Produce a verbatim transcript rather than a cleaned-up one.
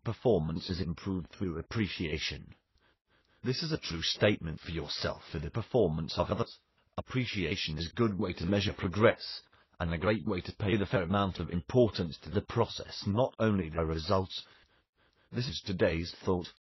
performance is improved through appreciation. This is a true statement for yourself and the performance of others. Appreciation is a good way to measure progress, and a great way to pay the fair amount of importance to the process, not only the results. This is today's thought.